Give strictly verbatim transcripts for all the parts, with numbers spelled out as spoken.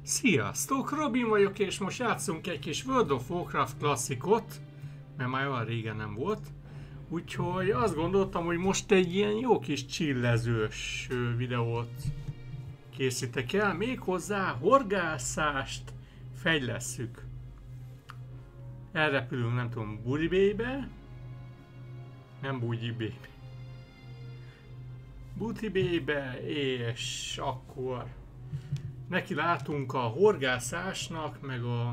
Sziasztok, Robin vagyok, és most játszunk egy kis World of Warcraft klasszikot, mert már olyan régen nem volt. Úgyhogy azt gondoltam, hogy most egy ilyen jó kis chillezős videót készítek el, méghozzá horgászást fejlesszük. Elrepülünk, nem tudom, Buri Bay-be, nem Bugyi Bay-be. Booty Bay-be, és akkor neki látunk a horgászásnak, meg a,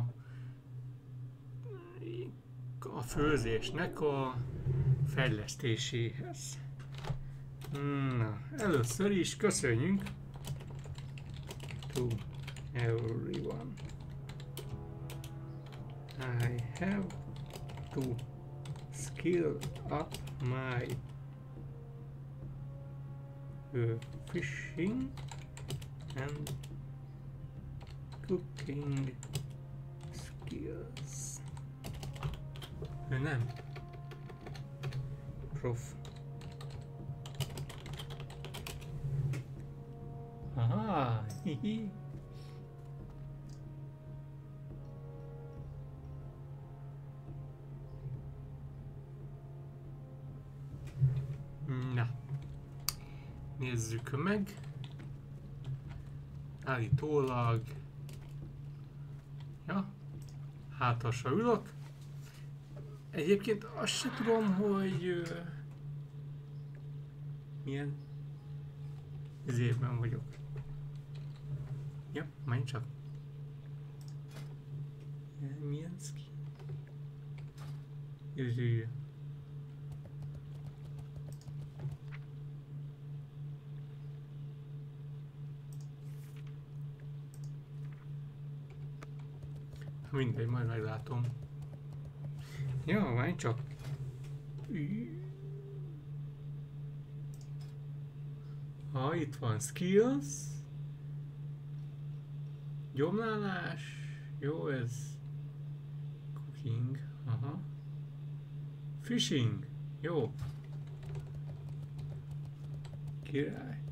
a főzésnek a fejlesztéséhez. Na, először is köszönjünk to everyone. I have to skill up my uh, fishing and cooking skills. Ő nem. Prof. Aha, hihi. Na. Nézzük meg. Állítólag. Ja. Hátasra ülök. Egyébként azt se tudom, hogy uh, milyen izében vagyok. Ja, menj csak. Milyen ski? Jöjjjj. Mindegy, majd meglátom. Ja, menj csak. Ha itt van skills. Gyomlálás. Jó, ez. Cooking. Aha. Fishing. Jó. Király.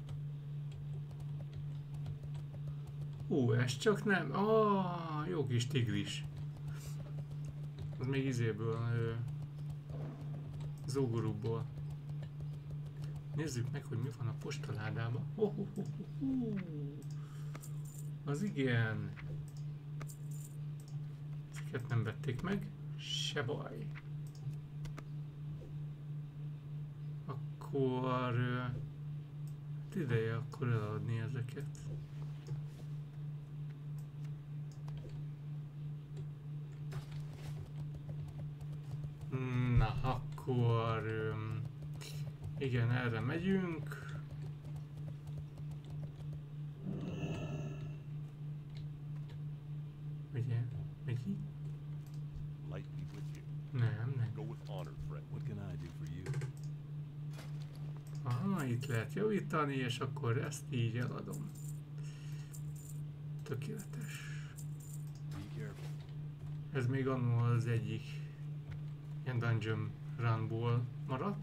Ú, ez csak nem. Ah, jó kis tigris. Az még izéből, ö, zógorúból. Nézzük meg, hogy mi van a postaládában. Oh, oh, oh, oh. Az igen. Ezeket nem vették meg. Se baj. Akkor... Ö, hát ideje akkor eladni ezeket. Na, akkor... Um, igen, erre megyünk. Ugye? Megy ki? Nem, nem. Aha, itt lehet javítani, és akkor ezt így eladom. Tökéletes. Ez még annól az egyik ilyen dungeon runból maradt.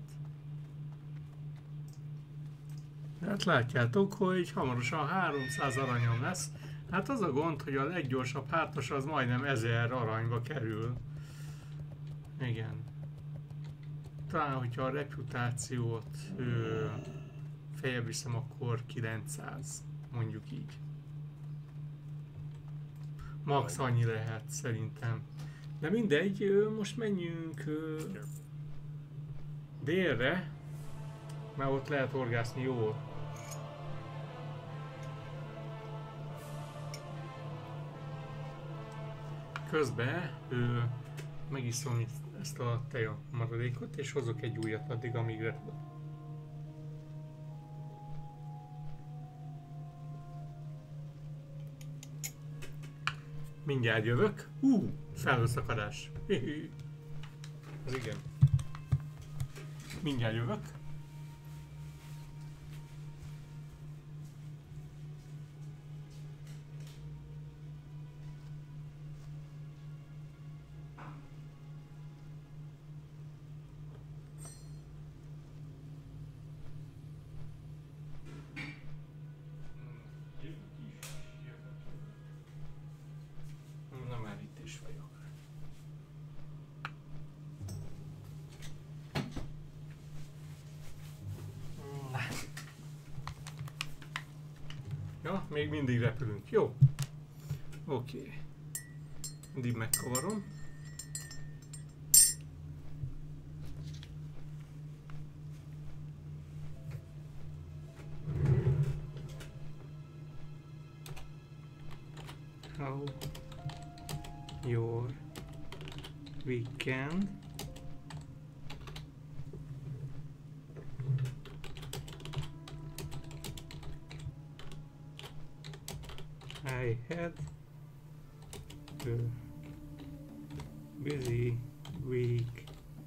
Hát látjátok, hogy hamarosan háromszáz aranyom lesz. Hát az a gond, hogy a leggyorsabb hártas az majdnem ezer aranyba kerül. Igen. Talán, hogyha a reputációt ö, feljebb viszem, akkor kilencszáz, mondjuk így. Max annyi lehet szerintem. De mindegy, most menjünk ö, délre, mert ott lehet horgászni jól. Közben ö, megiszom ezt a teja maradékot, és hozok egy újat addig, amíg repül. Mindjárt jövök. Hú, felhőszakadás. Az igen. Mindjárt jövök. is vagyok. Ja, még mindig repülünk. Jó. Oké. Okay. Mindig megkavarom. How your weekend? I had a busy week.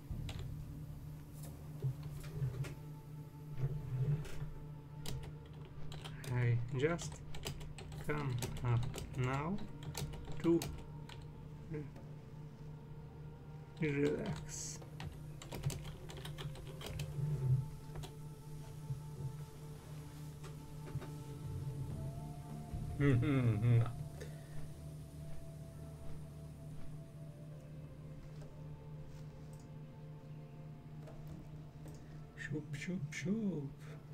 I just come up now to relax. Mm-hmm. Shoop, shoop, shoop.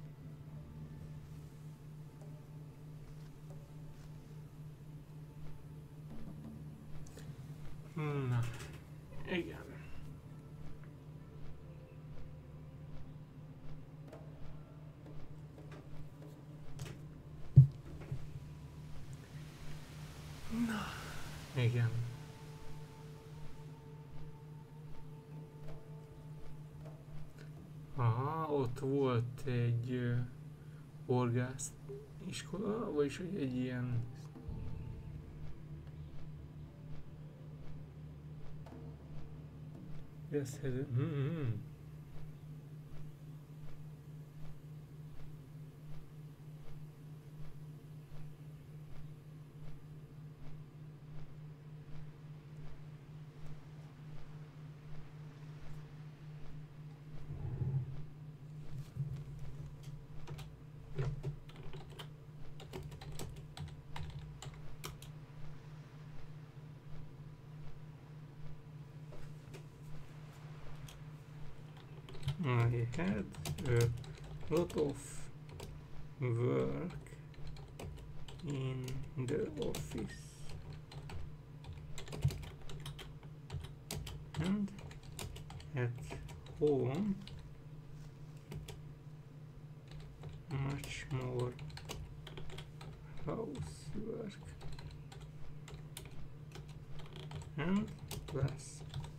Na, igen. Na, igen. Aha, ott volt egy uh, horgász iskola, vagyis egy ilyen veszhető. Mm-hmm. I had a lot of work in the office and at home much more housework and plus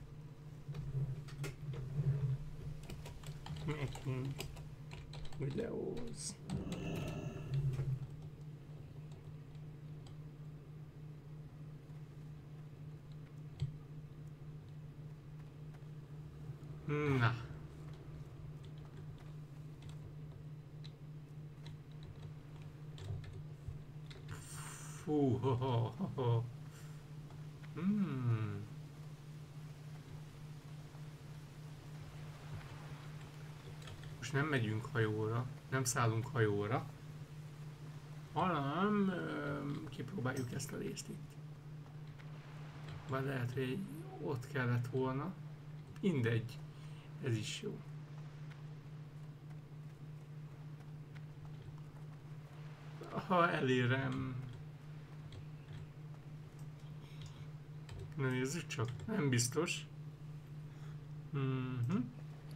making videos. Na. Fú, ho, ho, ho, ho. Hmm. Most nem megyünk hajóra, nem szállunk hajóra, hanem ö, kipróbáljuk ezt a részt itt. Vagy lehet, hogy ott kellett volna. Mindegy, ez is jó. Ha elérem... Na nézzük csak, nem biztos. Mm-hmm.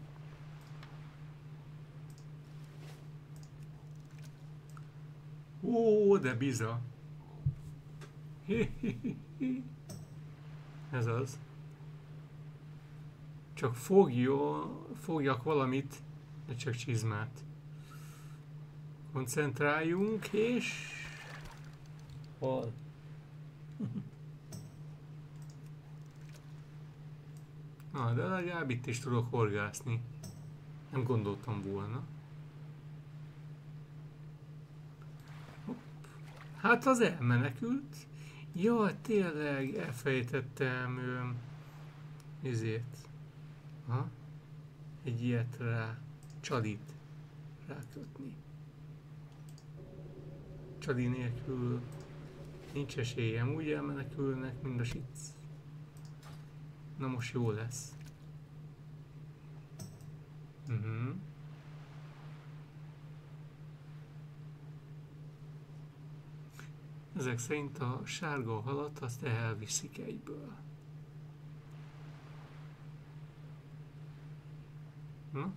Ó, de biza. Ez az. Csak fogjon, fogjak valamit, de csak csizmát. Koncentráljunk, és... Hol? Na, de legalább itt is tudok horgászni. Nem gondoltam volna. Hát az elmenekült. Jaj, tényleg elfelejtettem ezért. Ha? Egy ilyet rá, csalit rákötni. Csali nélkül nincs esélyem, úgy elmenekülnek, mind a sic. Na most jó lesz. Uh-huh. Ezek szerint a sárga halat azt elviszik egyből. Na?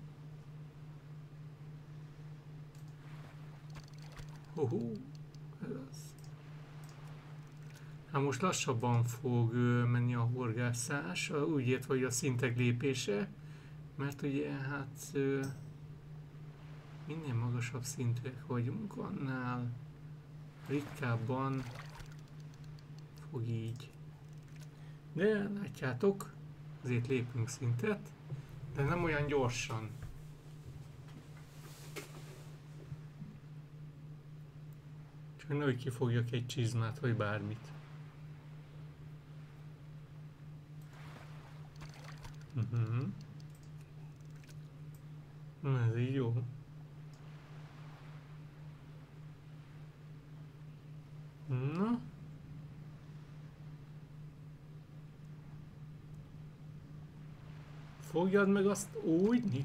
Hoho, ez az. Hát most lassabban fog menni a horgászás, úgy értve, hogy a szintek lépése, mert ugye hát minél magasabb szintűek vagyunk, annál ritkábban fog így. De látjátok, azért lépünk szintet, de nem olyan gyorsan. Csak nehogy kifogjak egy csizmát, vagy bármit. Uh-huh. Ez így jó. Na. Fogjad meg azt úgy.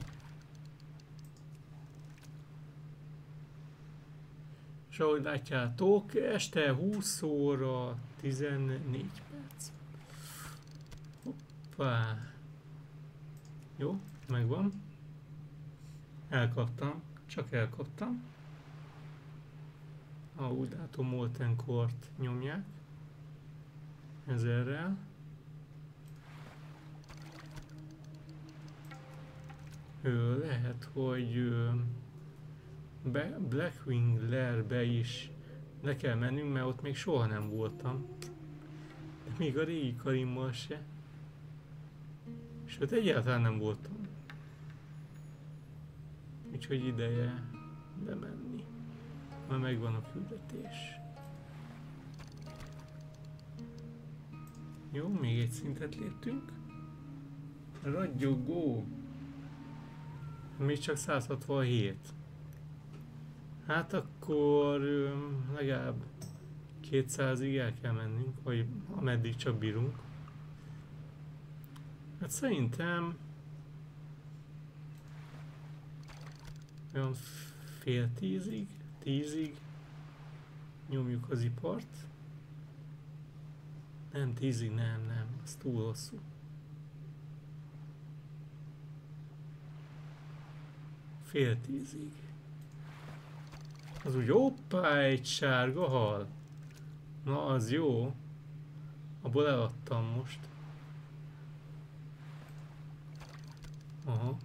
És ahogy látjátok, este húsz óra tizennégy perc. Hoppá. Jó, megvan. Elkaptam, csak elkaptam. Ah, úgy látom, Molten Core-t nyomják. Ezerrel. Ő, lehet, hogy be, Blackwing Lairbe is le kell mennünk, mert ott még soha nem voltam. De még a régi Karimmal se. Sőt, egyáltalán nem voltam. Úgyhogy ideje bemenni. Már megvan a küldetés. Jó, még egy szintet léptünk. Ragyogó. Még csak száz hatvanhét. Hát akkor legalább kétszázig el kell mennünk, vagy ameddig csak bírunk. Hát szerintem olyan fél tízig, tízig nyomjuk az ipart. Nem, tízig nem, nem, az túl hosszú. Fél tízig. Az úgy, hoppá, egy sárga hal. Na, az jó. Abból eladtam most. Aha.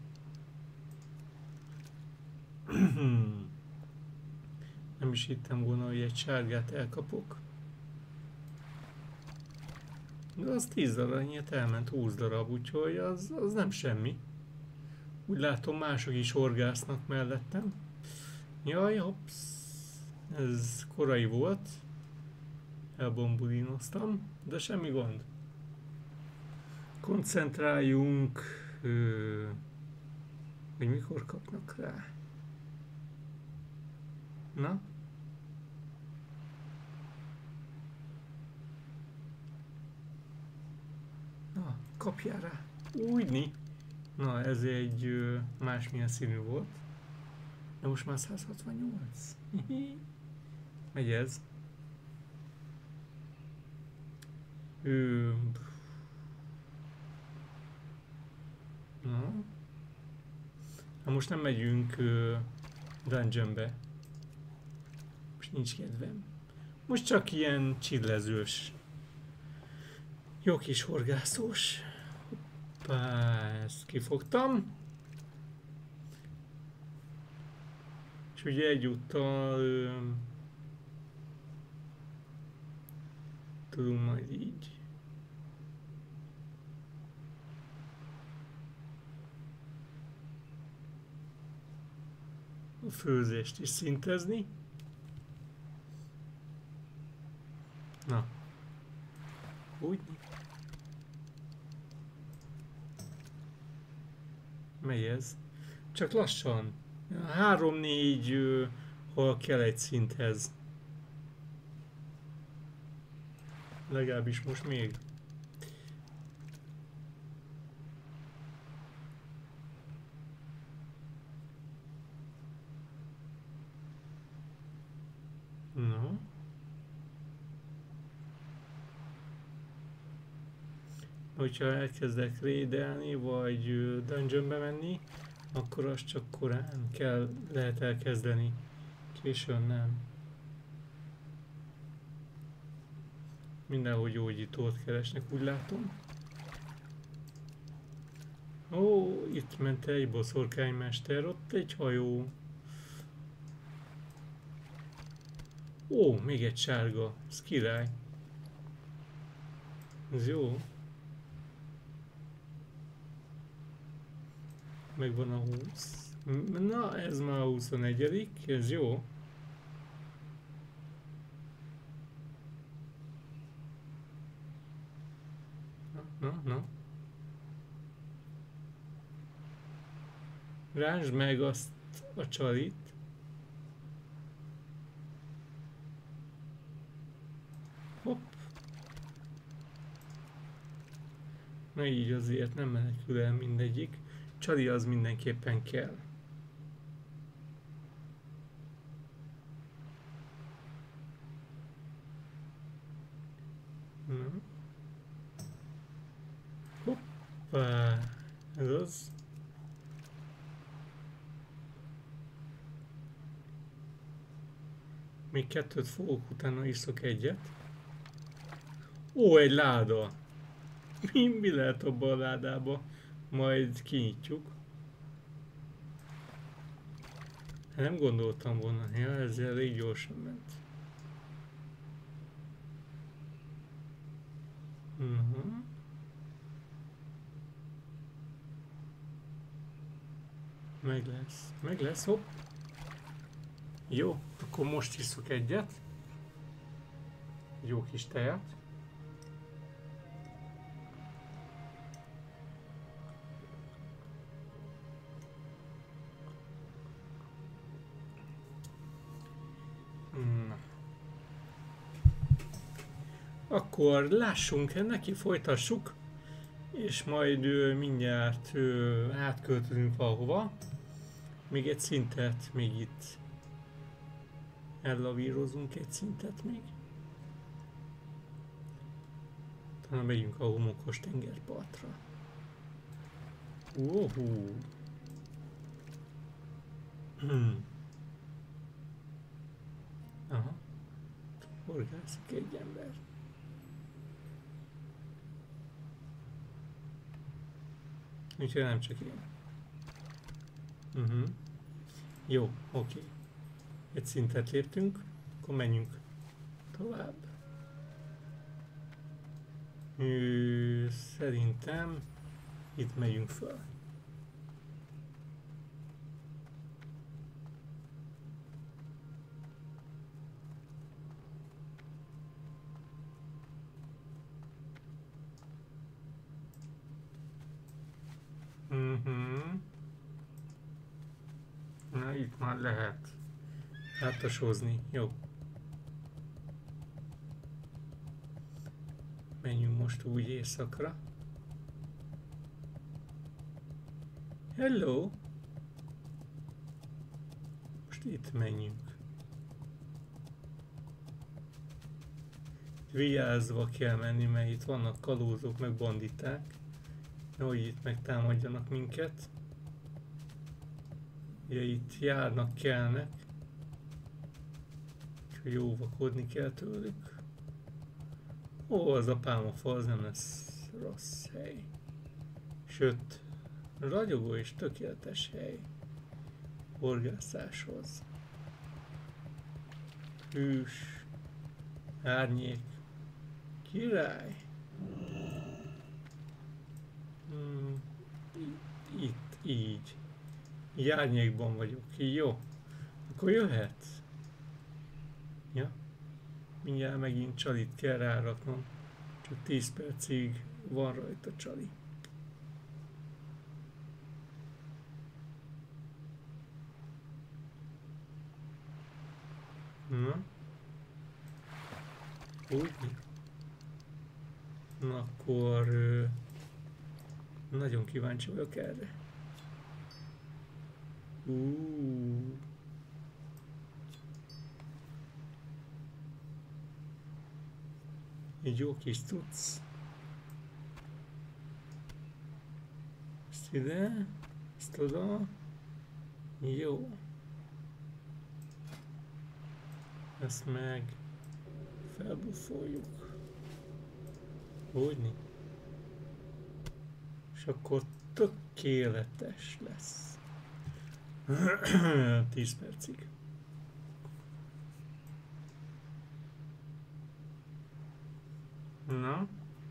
Nem is hittem volna, hogy egy sárgát elkapok. De az tíz aranyért elment húsz darab, úgyhogy az, az nem semmi. Úgy látom, mások is horgásznak mellettem. Jaj, hopsz. Ez korai volt. Elbombulínoztam, de semmi gond. Koncentráljunk, ö, hogy mikor kapnak rá. Na? Na, kapjál rá. Úgyni. Na, ez egy ö, másmilyen színű volt. De most már száz hatvannyolc. Megy ez. Ő... Na. Na most nem megyünk ö, dungeonbe. Most nincs kedvem. Most csak ilyen csillezős. Jó kis horgászós. Hoppá, ezt kifogtam. És ugye egyúttal ö, tudunk majd így. A főzést is szintezni. Na. Úgy. Megy ez. Csak lassan. Három-négy hol kell egy szinthez. Legalábbis most még. Hogyha elkezdek raidelni, vagy dungeonbe menni, akkor azt csak korán kell, lehet elkezdeni. Későn nem. Mindenhogy gyógyítót keresnek, úgy látom. Ó, itt ment egy boszorkánymester, ott egy hajó. Ó, még egy sárga, ez király. Ez jó. Megvan a húsz. Na, ez már a huszonegyedik, ez jó. Na, na, na. Rásd meg azt a csalit. Hopp. Na így azért nem menekül el mindegyik. Csali az mindenképpen kell. Na. Hoppá. Ez az. Még kettőt fogok, utána iszok egyet. Ó, egy láda! Mi, mi lehet abban a ládába? Majd kinyitjuk. Hát nem gondoltam volna, ja, ez elég gyorsan ment. Uh-huh. Meg lesz, meg lesz, hopp. Jó, akkor most iszok egyet. Jó kis tejet. Na. Akkor lássunk, neki folytassuk, és majd ő, mindjárt ő, átköltözünk valahova. Még egy szintet, még itt ellavírozunk egy szintet még. Talán megyünk a homokos tengerpartra. Uhú. Hmm. Aha. Horgászik egy ember. Úgyhogy nem csak én. Uh-huh. Jó, oké. Okay. Egy szintet léptünk, akkor menjünk tovább. Ő, szerintem itt megyünk föl. Uh-huh. Na, itt már lehet hátasózni. Jó. Menjünk most úgy éjszakra. Hello! Most itt menjünk. Vigyázva kell menni, mert itt vannak kalózok meg banditák. Nehogy itt megtámadjanak minket. Ugye itt járnak, kelnek. Úgyhogy óvakodni kell tőlük. Ó, az a pálmafa, az nem lesz rossz hely. Sőt, ragyogó és tökéletes hely horgászáshoz. Hűs, árnyék, király. Hmm, itt, így. Így árnyékban vagyok. Jó. Akkor jöhet. Ja. Mindjárt megint csalit kell ráraknom. Csak tíz percig van rajta csali. Na. Úgy. Na akkor... Nagyon kíváncsi vagyok erre. Uh. Egy jó kis cucc. Ezt ide, ezt oda. Jó. Ezt meg felbuffoljuk. Hogyni? És akkor tökéletes lesz. tíz percig. Na?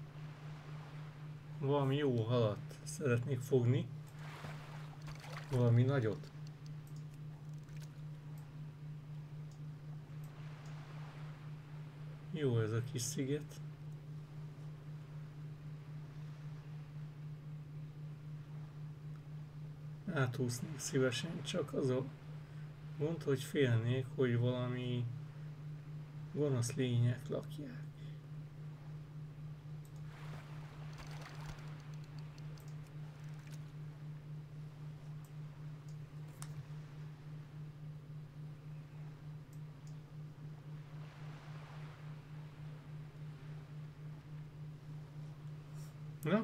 Valami jó halat szeretnék fogni. Valami nagyot. Jó ez a kis sziget. Átúsznék szívesen, csak az a gond, hogy félnék, hogy valami gonosz lények lakják. Na?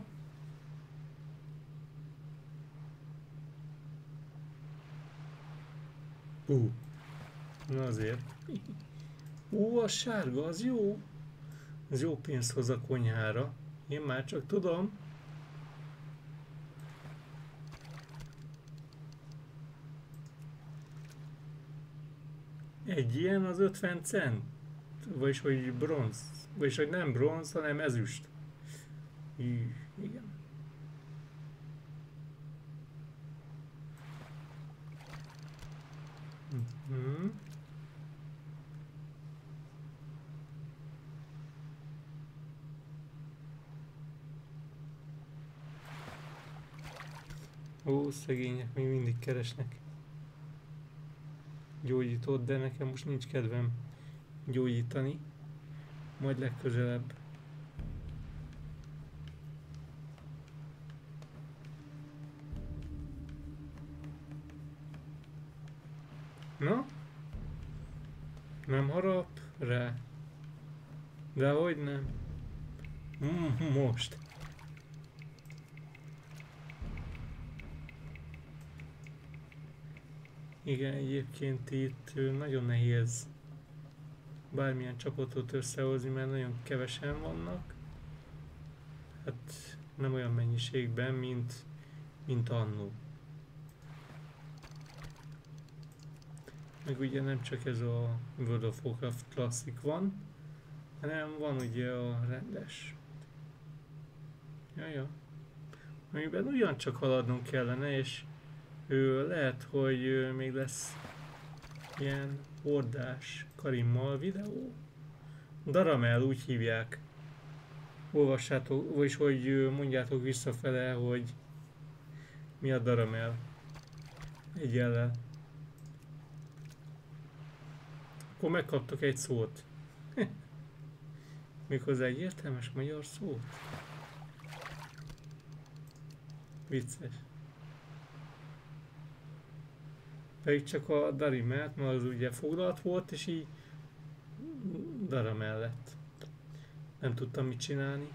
Ú, na azért. Ó, a sárga, az jó. Az jó pénzt hoz a konyhára. Én már csak tudom. Egy ilyen az ötven cent. Vagyis, hogy bronz. Vagyis, hogy nem bronz, hanem ezüst. Hű, igen. Mm-hmm. Ó, szegények még mindig keresnek gyógyítót, de nekem most nincs kedvem gyógyítani. Majd legközelebb. Na? Nem harap rá? Dehogy nem. Mm, most. Igen, egyébként itt nagyon nehéz bármilyen csapatot összehozni, mert nagyon kevesen vannak. Hát nem olyan mennyiségben, mint, mint annó. Meg ugye nem csak ez a World of Warcraft Classic van, hanem van ugye a rendes. Jaja. Amiben ugyancsak haladnunk kellene, és ő, lehet, hogy még lesz ilyen hordás Karimmal videó. Daramel, úgy hívják. Olvassátok, vagyis hogy mondjátok visszafele, hogy mi a Daramel. Egyellel. Akkor megkaptok egy szót. Méghozzá egy értelmes magyar szót. Vicces. Pedig csak a Darimelt, mert az ugye foglalt volt, és így Dara mellett. Nem tudtam mit csinálni.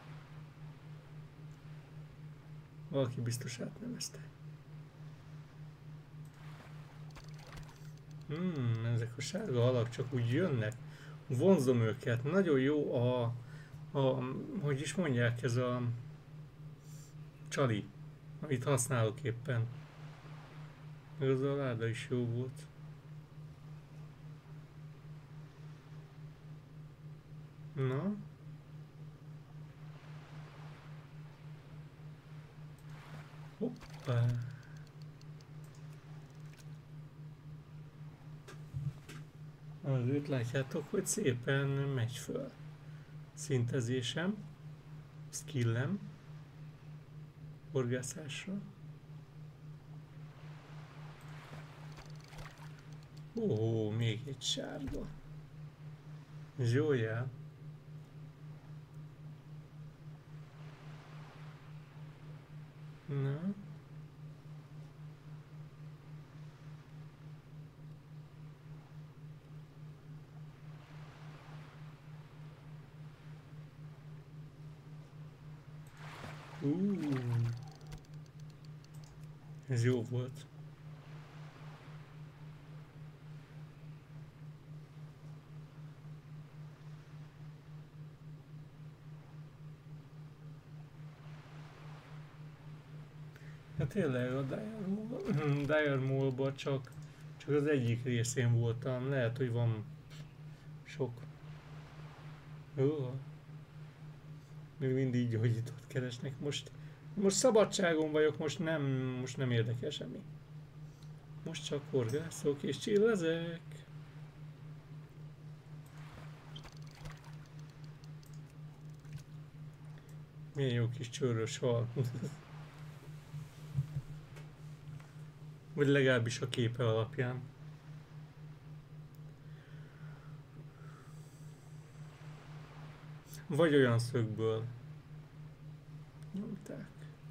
Valaki biztos átnevezte. Hmm, ezek a sárga halak csak úgy jönnek. Vonzom őket. Nagyon jó a, a hogy is mondják, ez a csali, amit használok éppen. Meg az a láda is jó volt. Na? Hoppá! Azért látjátok, hogy szépen megy föl. Szintezésem, skillem, horgászásra. Ó, még egy sárga. Ez jó jel. Na? Uh. Ez jó volt. Hát tényleg a Dire Mall-ban csak, csak az egyik részén voltam. Lehet, hogy van sok. Jó. Még mindig gyógyítót keresnek. Most, most szabadságon vagyok, most nem, most nem érdekel semmi. Most csak horgászok és csillezek. Milyen jó kis csőrös hal. Vagy legalábbis a képe alapján. Vagy olyan szögből nyomták.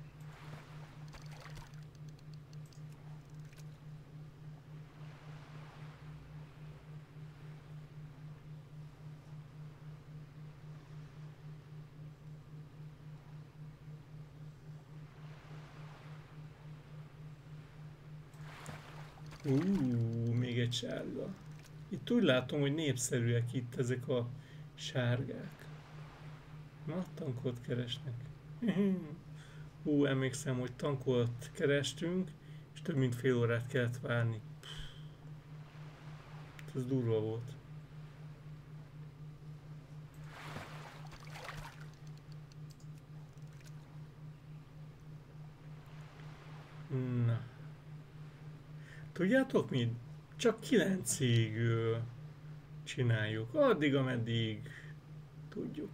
Úúúú, még egy sárga. Itt úgy látom, hogy népszerűek itt ezek a sárgák. Na, tankot keresnek. Hú, emlékszem, hogy tankot kerestünk, és több mint fél órát kellett várni. Ez durva volt. Na. Tudjátok mit? Csak kilencig csináljuk. Addig, ameddig tudjuk.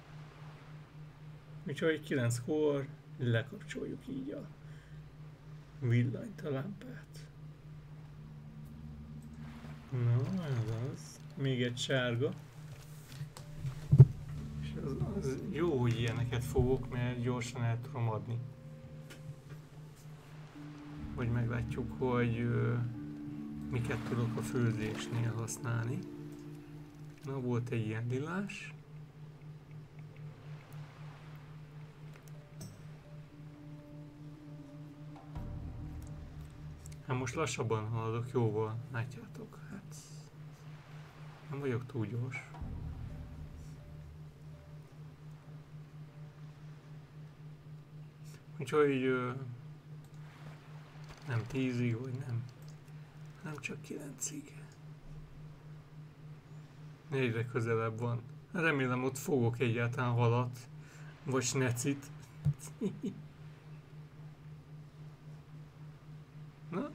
Úgyhogy kilenckor lekapcsoljuk így a villanyt, a lámpát. Na, ez az. Még egy sárga. És az, az jó, hogy ilyeneket fogok, mert gyorsan el tudom adni. Hogy meglátjuk, hogy ö, miket tudok a főzésnél használni. Na, volt egy ilyen lilás. Hát most lassabban haladok, jóval, látjátok, hát nem vagyok túl gyors. Úgyhogy ö, nem tízig, vagy nem, nem csak kilencig. Egyre közelebb van. Remélem ott fogok egyáltalán halat, vagy snecit. Na?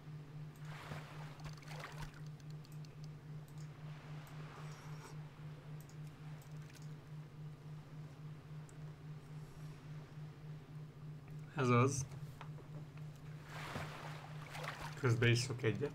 Ez az. Közben iszok egyet.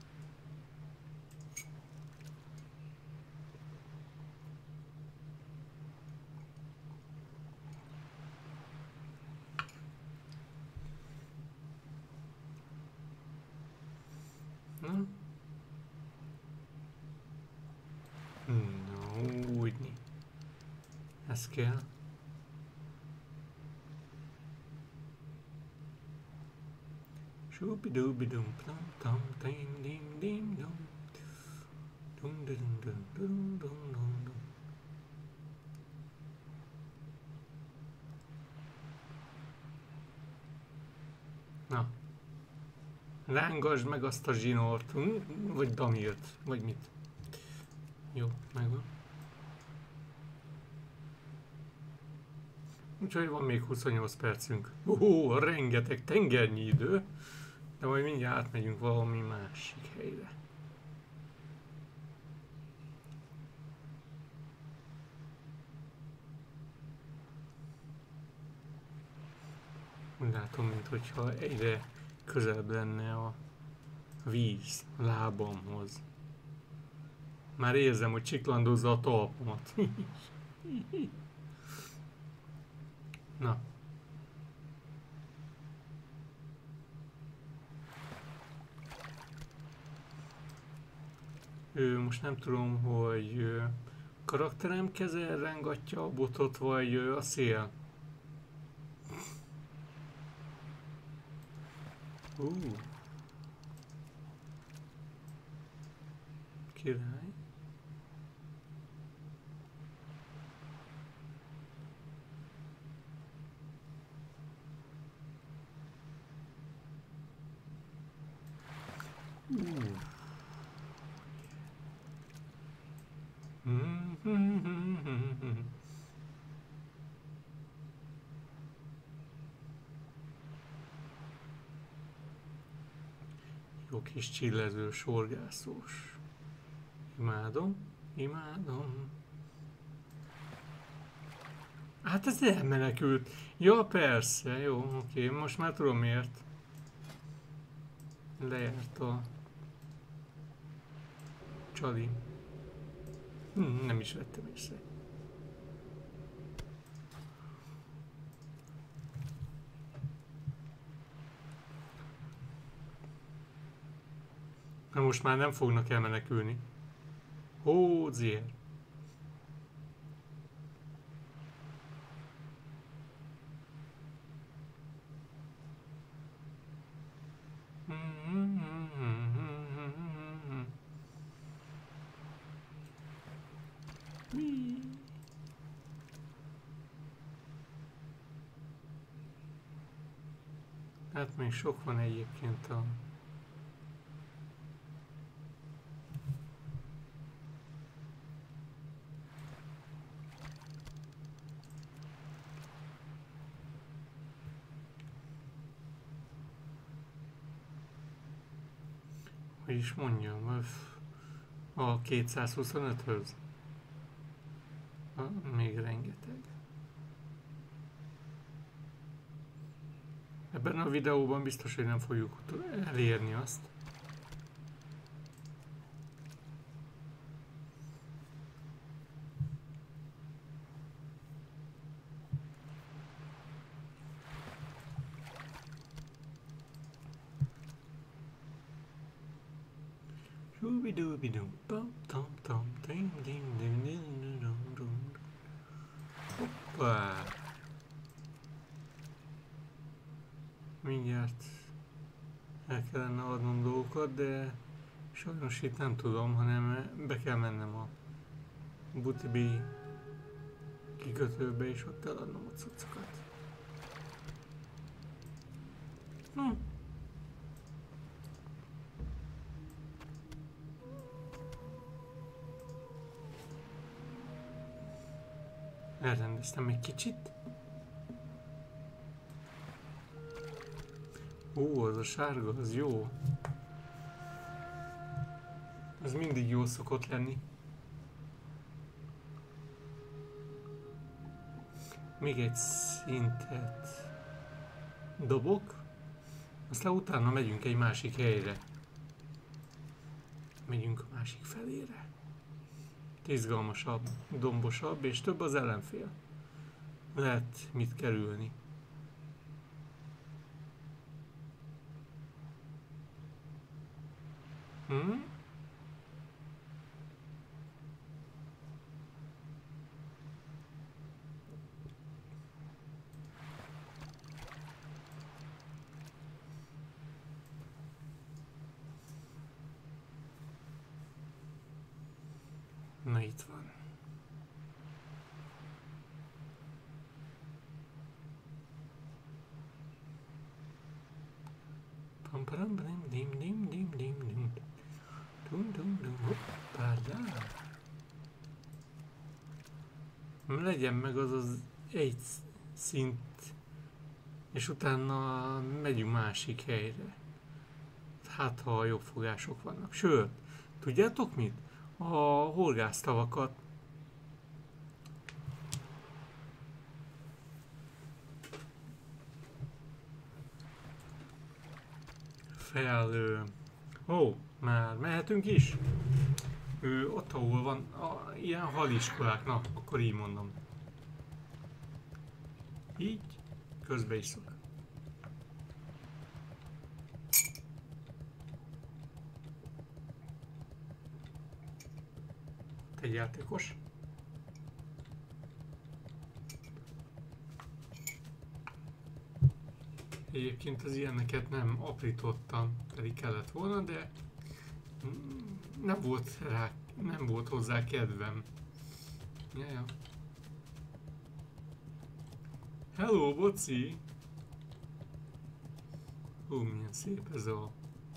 Na? No, úgyni. Ez kell. Shooby-dooby-dum, tam ding ding ding dum. Dum dum dum dum dum dum. Na. Rángasd meg azt a zsinort, vagy damirt, vagy mit. Jó, megvan. Úgyhogy van még huszonnyolc percünk. Ó, rengeteg tengernyi idő. De majd mindjárt átmegyünk valami másik helyre. Úgy látom, mintha egyre közelebb lenne a víz a lábamhoz. Már érzem, hogy csiklandozza a talpamat. Na. Ő, most nem tudom, hogy ö, karakterem keze rángatja a botot, vagy ö, a szél. Uh. Király. Uh. Mm-hmm. Jó kis csillező, sorgászós. Imádom, imádom. Hát ez elmenekült. Ja, persze, jó, oké, most már tudom miért. Lejárt a csali. Hm, nem is vettem észre. Na most már nem fognak elmenekülni. Ó, zier. Hát még sok van egyébként a... Hogy is mondjam, a kétszázhuszonöthöz? Még rengeteg. Ebben a videóban biztos, hogy nem fogjuk elérni azt. Hoppá! Mindjárt el kellene adnom dolgokat, de sajnos itt nem tudom, hanem be kell mennem a Butibi kikötőbe és ott eladnom a cuccokat. Hm. Elrendeztem egy kicsit. Ó, az a sárga, az jó. Az mindig jó szokott lenni. Még egy szintet dobok, aztán utána megyünk egy másik helyre. Megyünk a másik felére. Izgalmasabb, dombosabb és több az ellenfél. Lehet mit kerülni. Hm? Na itt van. Pam pam dim dim dim dim dim dim. Dum dum dum hoppá. Legyen meg az az egy szint, és utána megyünk másik helyre. Hát ha jobb fogások vannak. Sőt, tudjátok mit? A horgásztavakat fel... Ó, oh, már mehetünk is? Ő ott, ahol van a, ilyen haliskolák, na, akkor így mondom. Így, közbe is szok. Egy játékos. Egyébként az ilyeneket nem aprítottam, pedig kellett volna, de nem volt rá, nem volt hozzá kedvem. Jaja. Hello, boci! Hú, milyen szép ez a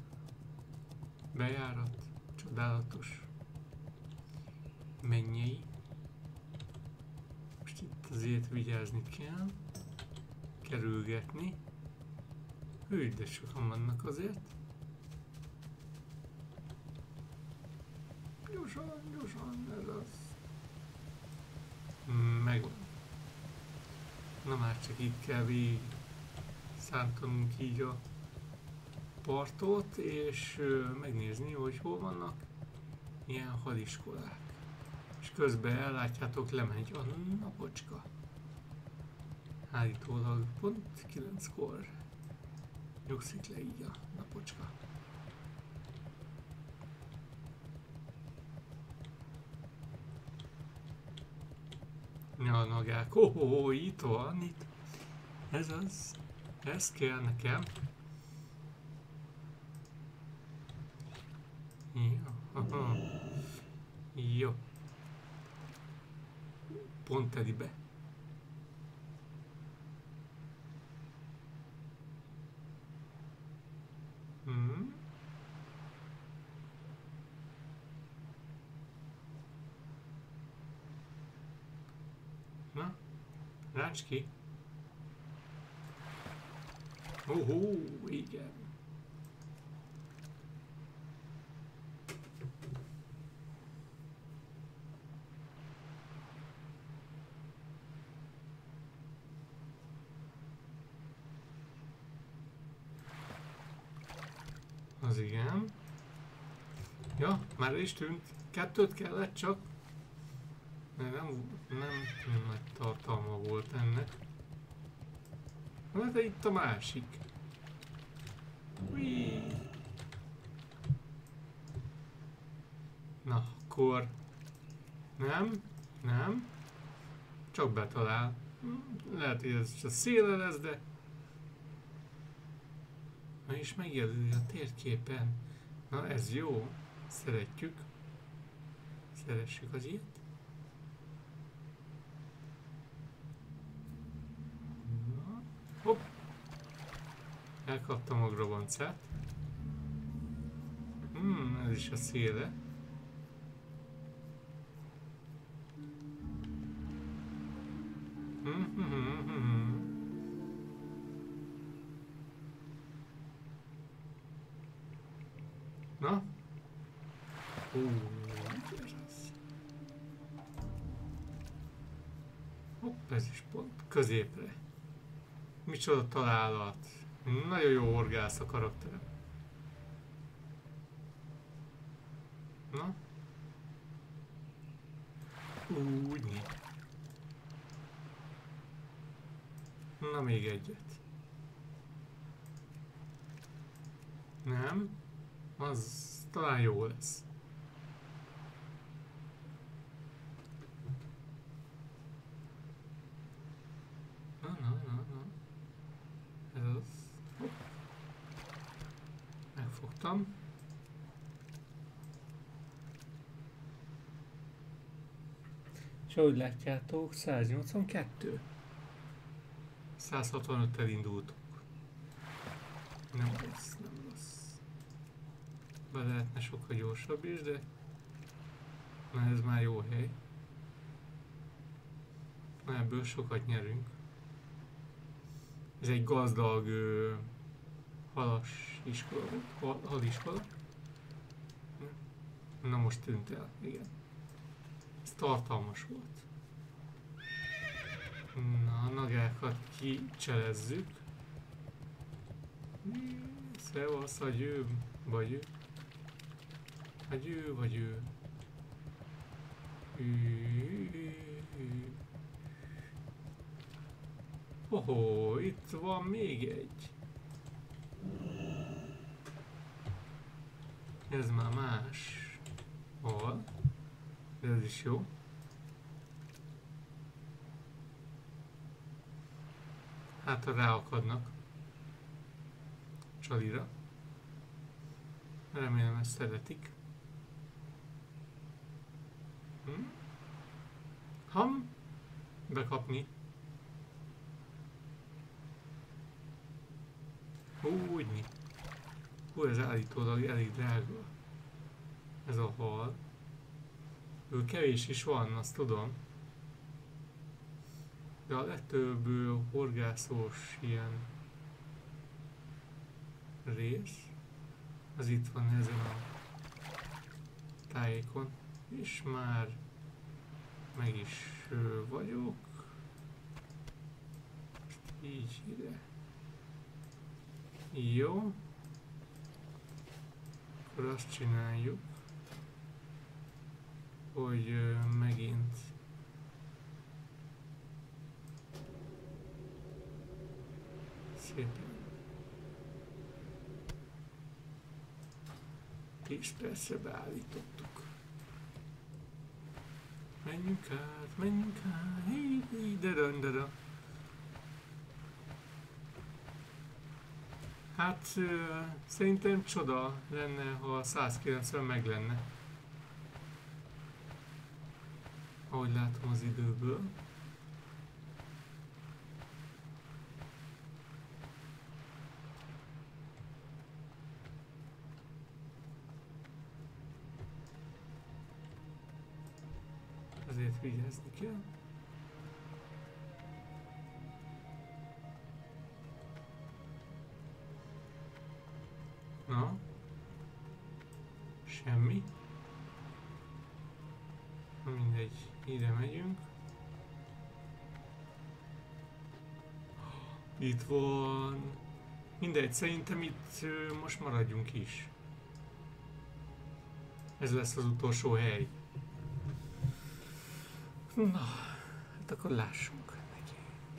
bejárat. Csodálatos. Mennyei. Most itt azért vigyázni kell. Kerülgetni. Hű, de sokan vannak azért. Gyorsan, gyorsan, ez az. Megvan. Na már csak itt kell végig szántanunk így a partot, és ö, megnézni, hogy hol vannak ilyen hadiskolák. És közben ellátjátok, lemegy a napocska. Állítólag pont kilenckor nyugszik le így a napocska. Nyalnagák, oh, oh, oh, itt van, itt. Ez az, ez kell nekem. Ja, aha. Jó. Pont telibe. Hmm. Na, ráncs ki. Ohó, igen. Az igen. Ja, már is tűnt. Kettőt kellett csak. Nem, nem, nem nagy tartalma volt ennek. Na, de itt a másik. Ui. Na, akkor... Nem, nem. Csak betalál. Lehet, hogy ez csak széle lesz, de... Na és megjelöli a térképen. Na, ez jó. Szeretjük. Szeressük az ilyet. Na, hopp. Elkaptam a grobancát. Hmm, ez is a széle. Hmm, hmm, hmm, hmm. Na? Ó, ez az. Hopp, ez is pont középre. Micsoda találat. Nagyon jó horgász a karakterem. Na? Úgy. Na, még egyet. Nem? Az talán jó lesz. Na, na, na, na. Ez az. Hopp. Megfogtam. És ahogy látjátok, száznyolcvankettő. százhatvanöttel indultunk. Nem rossz, nem rossz. Be lehetne sokkal gyorsabb is, de... Na, ez már jó hely. Na, ebből sokat nyerünk. Ez egy gazdag ö, halas iskola volt. Hal, haliskola. Na, most tűnt el, igen. Ez tartalmas volt. Na, a nagákat kicselezzük. Szevasz, a győ, vagy ő. A győ, vagy ő. Ohó, itt van még egy. Ez már más. Hol? Ez is jó. Hát, ha ráakadnak. Csalira. Remélem ezt szeretik. Hm? Ham? Bekapni. Úgyni. Hú, ez állítólag elég drága. Ez a hal. Ő kevés is van, azt tudom. De a legtöbb horgászós ilyen rész, az itt van ezen a tájékon. És már meg is vagyok. Így ide. Jó. Akkor azt csináljuk, hogy megint szépen tíz percre beállítottuk. Menjünk át, menjünk át, hí, hí, de de Hát uh, szerintem csoda lenne, ha a százkilencven meg lenne. Ahogy látom az időből. Ezért vigyázni kell. Na, semmi. Na mindegy, ide megyünk. Itt van. Mindegy, szerintem itt most maradjunk is. Ez lesz az utolsó hely. Na, hát akkor lássunk neki.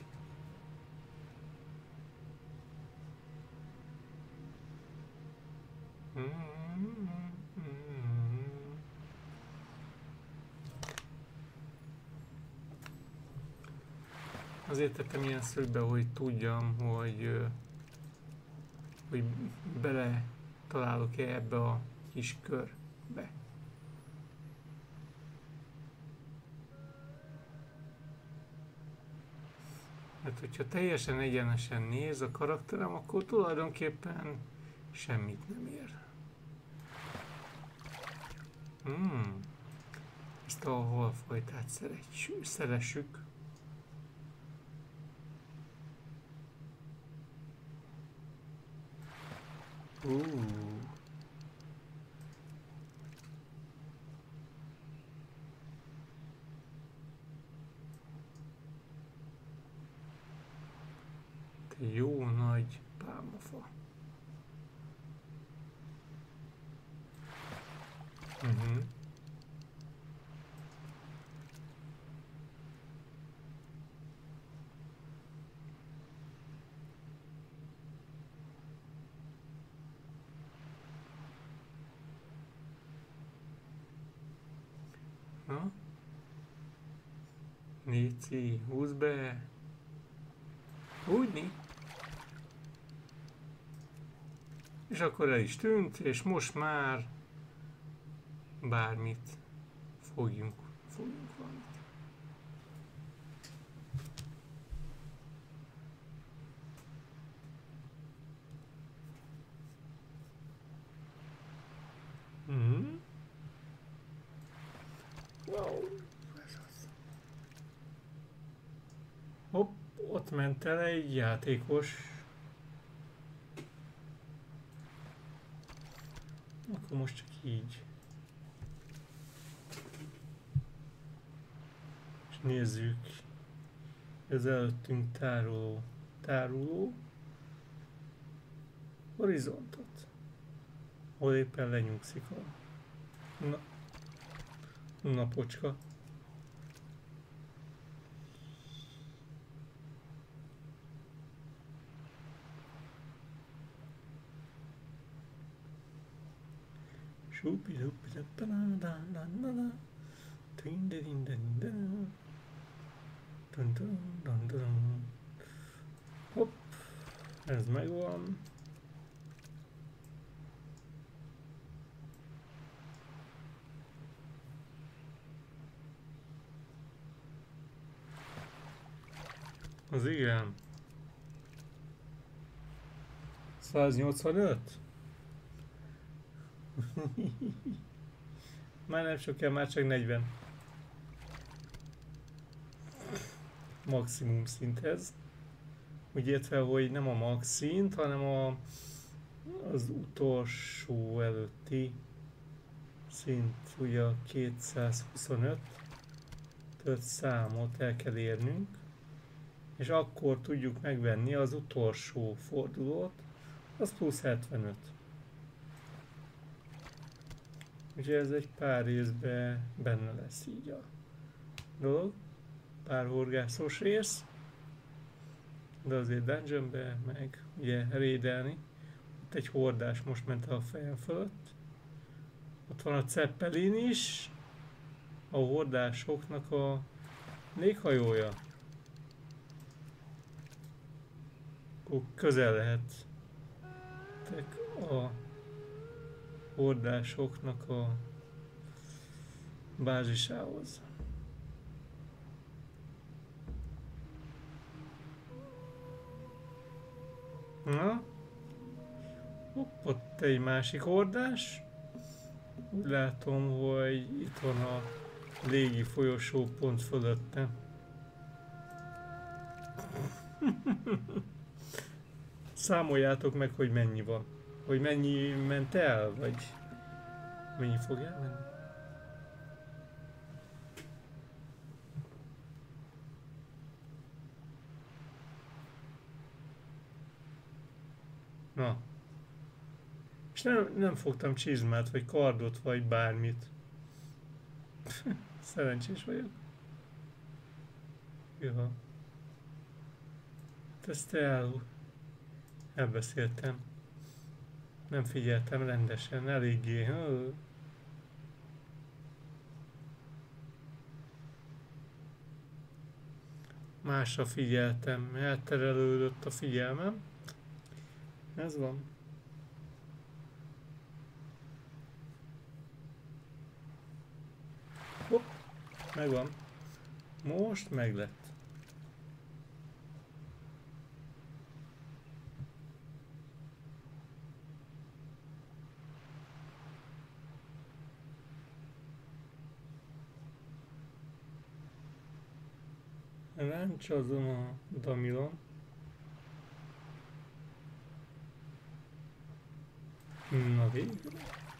Azért tettem ilyen szögbe, hogy tudjam, hogy, hogy bele találok-e ebbe a kis körbe. Hát, hogyha teljesen egyenesen néz a karakterem, akkor tulajdonképpen semmit nem ér. Hmm. Ezt a halfajtát szeressük. Uh. Te jó nagy pálmafa. Uh-huh. Na? Léci, húzd be! Úgyni? És akkor el is tűnt, és most már bármit fogjunk, fogjunk valamit. Mm-hmm. Wow, ez az. Hopp, ott ment el egy játékos. Akkor most csak így. És nézzük. Ez előttünk tároló, tároló horizontot. Hol éppen lenyugszik a na, napocska. Hopp, ez megvan. Az igen. száznyolcvanöt? Már nem sok kell, már csak negyven. Maximum szinthez. Úgy értve, hogy nem a max szint, hanem a, az utolsó előtti szint, ugye a kétszázhuszonöt öt számot el kell érnünk, és akkor tudjuk megvenni az utolsó fordulót, az plusz hetvenöt. Ugye ez egy pár részben benne lesz így a dolog, pár horgászós rész, de azért dungeonbe meg ugye raidelni. Ott egy hordás most ment a fejem fölött. Ott van a Zeppelin is, a hordásoknak a léghajója. Akkor közel lehet a hordásoknak a bázisához. Na? Hopp, ott egy másik hordás. Úgy látom, hogy itt van a légi folyosó pont fölötte. Számoljátok meg, hogy mennyi van. Hogy mennyi ment el, vagy mennyi fog elmenni. Na. És nem, nem fogtam csizmát, vagy kardot, vagy bármit. Szerencsés vagyok. Jó. Ezt el... elbeszéltem. Nem figyeltem rendesen, eléggé. Másra figyeltem, elterelődött a figyelmem. Ez van. Hopp, megvan. Most meglett. Ráncs azon a damilon. Na végre.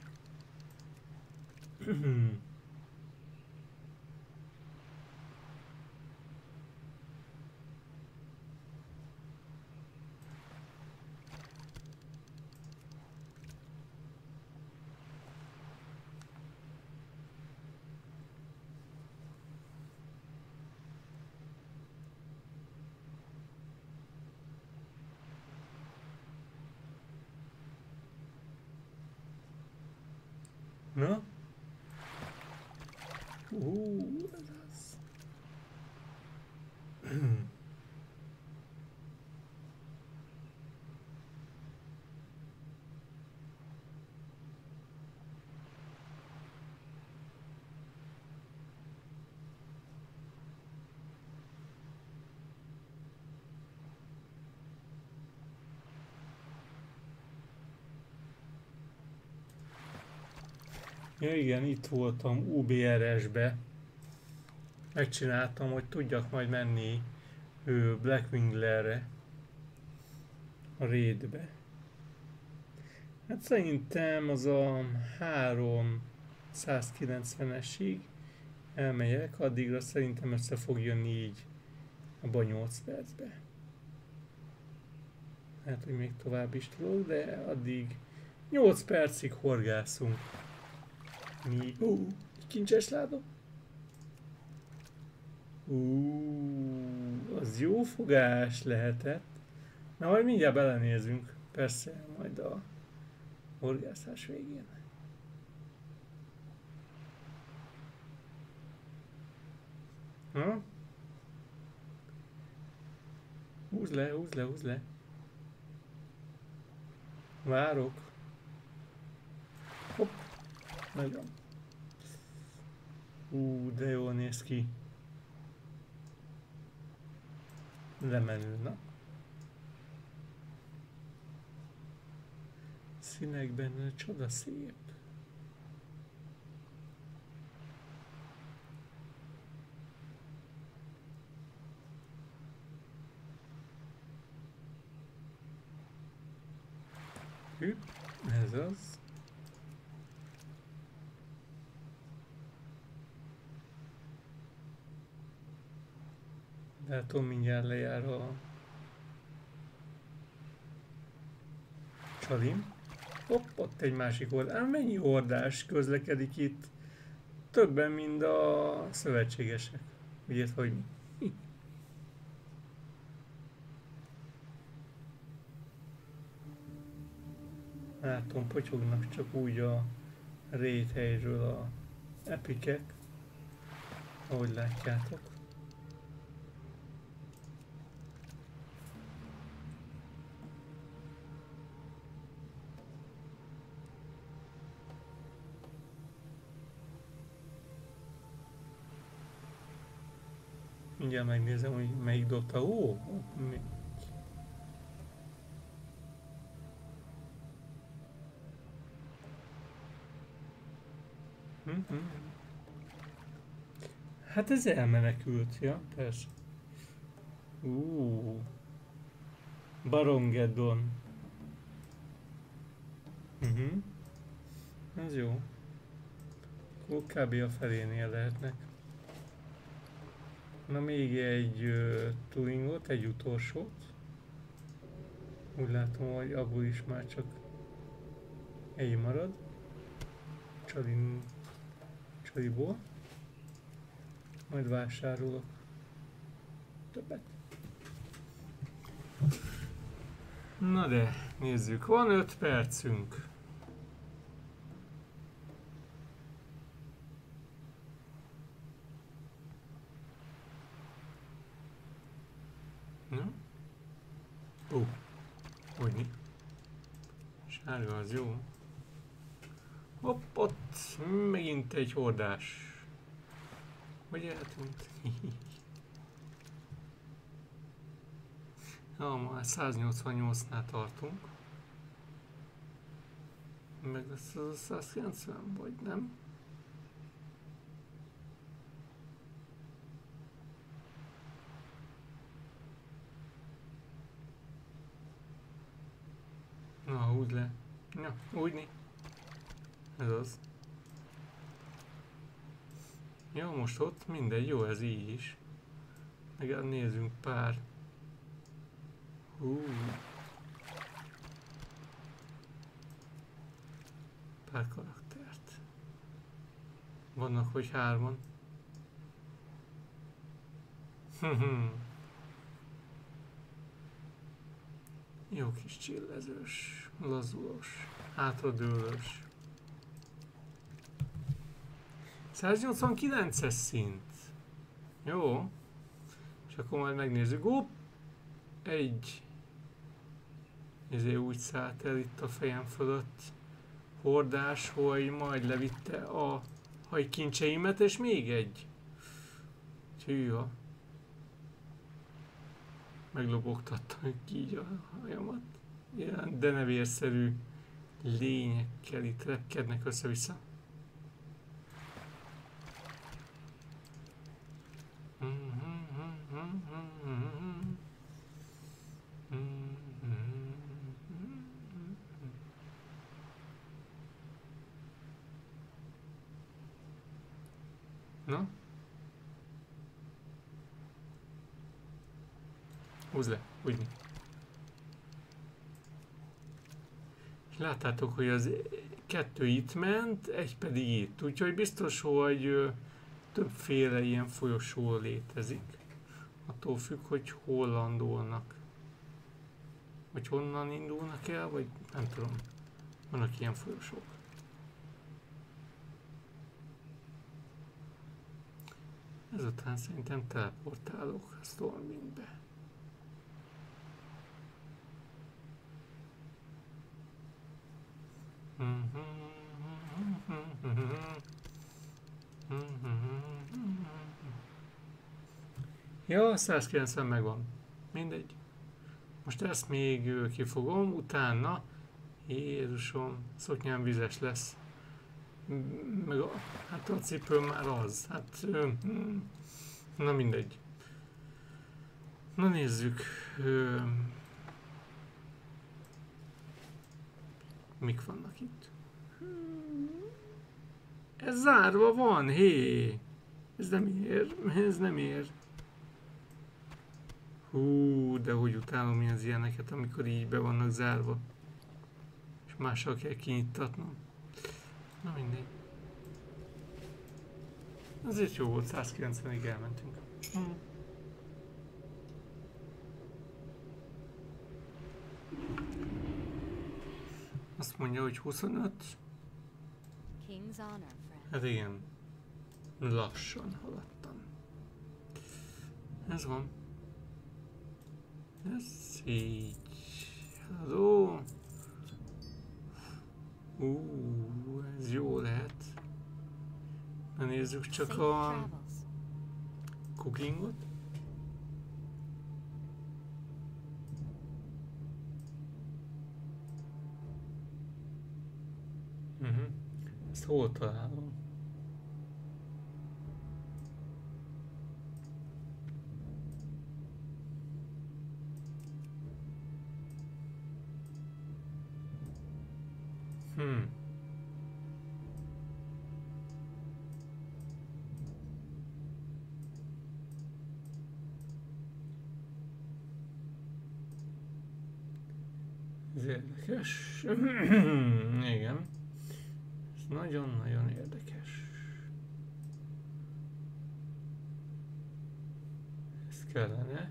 Na? Uh, ez az. Ja igen, itt voltam u bé er es-be. Megcsináltam, hogy tudjak majd menni ő, Blackwinglerre. A raidbe. Hát szerintem az a háromszázkilencvenesig elmegyek, addigra szerintem össze fog jönni így abban a nyolc percbe. Hát, hogy még tovább is tudok, de addig nyolc percig horgászunk. Mi? Ó, uh, kincses láda. Ú, uh, az jó fogás lehetett. Na, majd mindjárt belenézünk. Persze, majd a horgászás végén. Ha? Húzd le, húzd le, húzd le. Várok. Hopp. Nagyon. Ú, de jól néz ki. lemenő, na. Színekben csoda szép. Hüpp, ez az. Látom, mindjárt lejár a csalim. Hopp, ott egy másik oldal. Mennyi hordás közlekedik itt? Többen, mint a szövetségesek. Ugye, hogy mi? Látom, potyognak csak úgy a réthelyről a epikek, ahogy látjátok. Mindjárt megnézem, hogy melyik dobta. Ó, mi? Mm-hmm. Hát ez elmenekült, ja, persze. Úúúú. Barongeddon. Uh-huh. Ez jó. Akkor kb. A felénél lehetnek. Na még egy uh, Turingot, egy utolsót. Úgy látom, hogy abból is már csak egy marad. Csalin... Csaliból. Majd vásárolok többet. Na de, nézzük, van öt percünk. Na? Ó, uh, hogyne. Sárga az jó. Hopp, ott megint egy hordás. Hogy eltűnt? Na, már száznyolcvannyolcnál tartunk. Meg lesz az a százkilencven, vagy nem? Na, úgy le. Na, úgy né. Ez az. Jó, most ott mindegy, jó ez így is. Meg nézzünk pár. Hú. Pár karaktert. Vannak, hogy hárman. Jó kis csillezős, lazulós, hátradőlős. száznyolcvankilences szint. Jó. És akkor majd megnézzük. Hopp! Egy. Ezért úgy szállt el itt a fejem fölött. Hordás, hogy majd levitte a hajkincseimet, és még egy. Hűha. Meglobogtattam ki így a hajamat. Ilyen denevérszerű lényekkel itt repkednek össze-vissza. Na? Húzd le, úgy. És láttátok, hogy az kettő itt ment, egy pedig itt. Úgyhogy biztos, hogy többféle ilyen folyosó létezik. Attól függ, hogy hol landolnak. Vagy honnan indulnak el, vagy nem tudom. Vannak ilyen folyosók. Ezután szerintem teleportálok a Stormwindbe. Ja, százkilencven megvan. mindegy. Most ezt még ö, kifogom, utána, Jézusom, szoknyám vizes lesz. M- Meg a, hát a cipőm már az, hát ö, mm, na mindegy. Na nézzük, ö, mik vannak itt. Ez zárva van, hé! Ez nem ér, ez nem ér. Hú, de hogy utálom én az ilyeneket, amikor így be vannak zárva. És mással kell kinyittatnom. Na mindegy. Azért jó volt, száz kilencvenig elmentünk. Hm. Azt mondja, hogy huszonöt. King's honor, friend. Hát igen. Lassan haladtam. Ez van. Ez így. Hello. Ú, ez jó lehet. Na nézzük csak Safe a travels. cookingot. Uh-huh. Ezt hol találom? Hmm. Ez érdekes. Igen. Ez nagyon-nagyon érdekes. Ez kellene.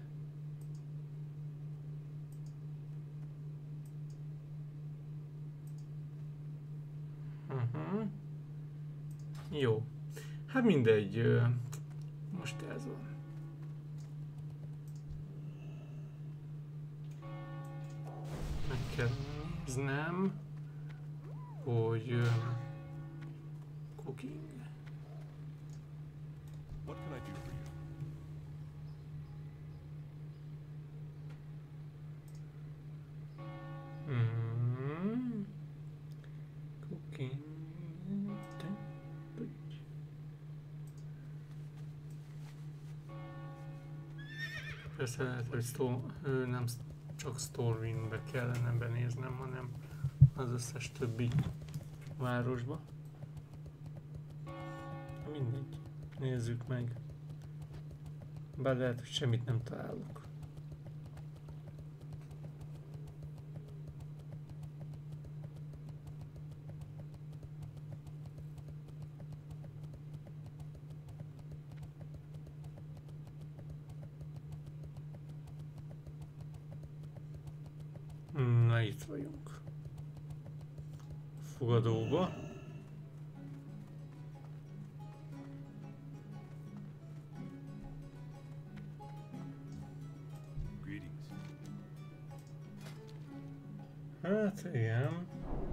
Uh-huh. Jó. Hát mindegy. ö, Most ez van. Meg kell néznem, hogy ö, cooking. What can I do for you? Mm. Cooking. Persze lehet, hogy sztó, ő nem sz- csak Stormwindbe kellene benéznem, hanem az összes többi városba. Mindegy. Nézzük meg. Bár lehet, hogy semmit nem találok. Na, itt vagyunk. Fogadóba. Greetings. Hát igen.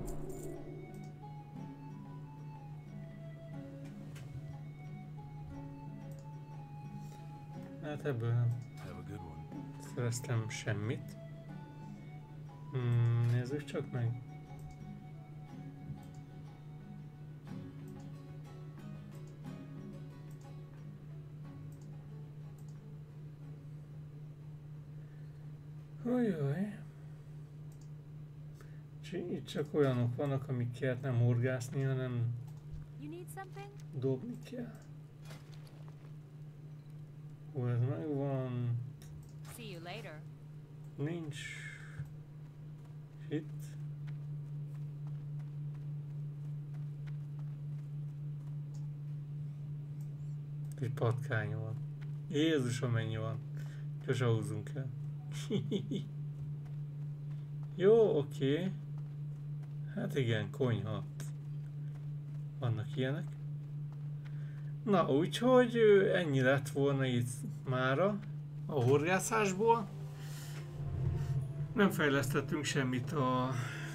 Hát ebből nem Have a good one. szereztem semmit. Hmm, nézzük csak meg. Ujjaj. Itt csak olyanok vannak, amiket nem horgászni, hanem You need something? dobni kell. Ó, ez megvan. See you later. Nincs. Itt. Egy patkány van. Jézusom, mennyi van. Gyorsan húzzunk el. Jó, oké. Okay. Hát igen, konyha. Vannak ilyenek. Na, úgyhogy ö, ennyi lett volna itt mára a horgászásból. Nem fejlesztettünk semmit a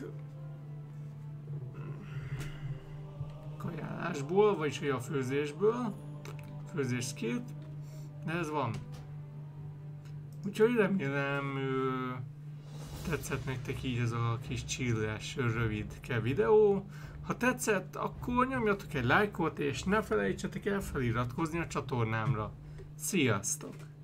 kajálásból, vagyis a főzésből. Főzés skillt. De ez van. Úgyhogy remélem ö, tetszett nektek így ez a kis chilles, rövidke videó. Ha tetszett, akkor nyomjatok egy lájkot, és ne felejtsetek el feliratkozni a csatornámra. Sziasztok!